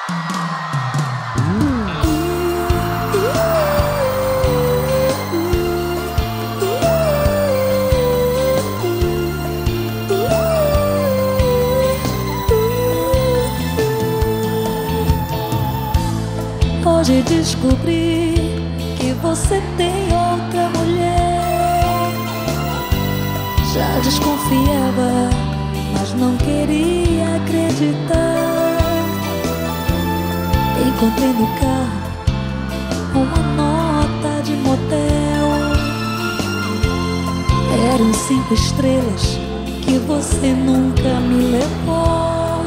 Hoje descobri que você tem outra mulher. Já desconfiava, mas não queria acreditar. Encontrei no carro uma nota de motel. Eram 5 estrelas que você nunca me levou.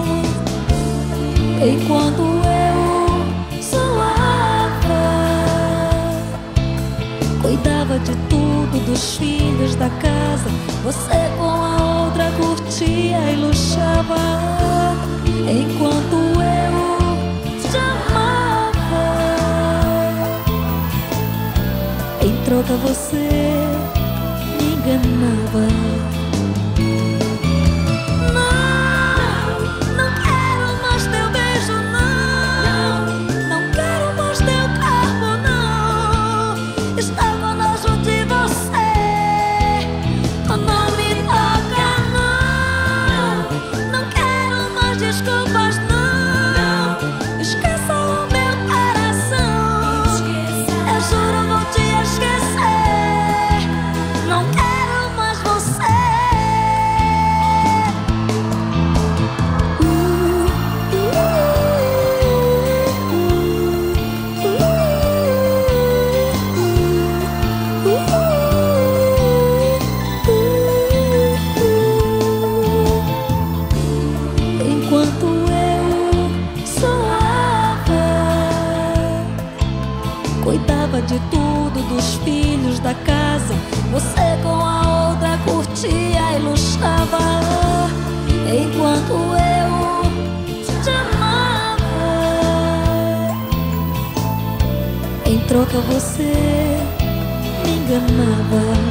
Enquanto eu suava, cuidava de tudo, dos filhos, da casa, você com a outra curtia e luxava. Enquanto eu te amava, em troca você me enganava. Cuidava de tudo, dos filhos, da casa, você com a outra curtia e luxava. Enquanto eu te amava, em troca você me enganava.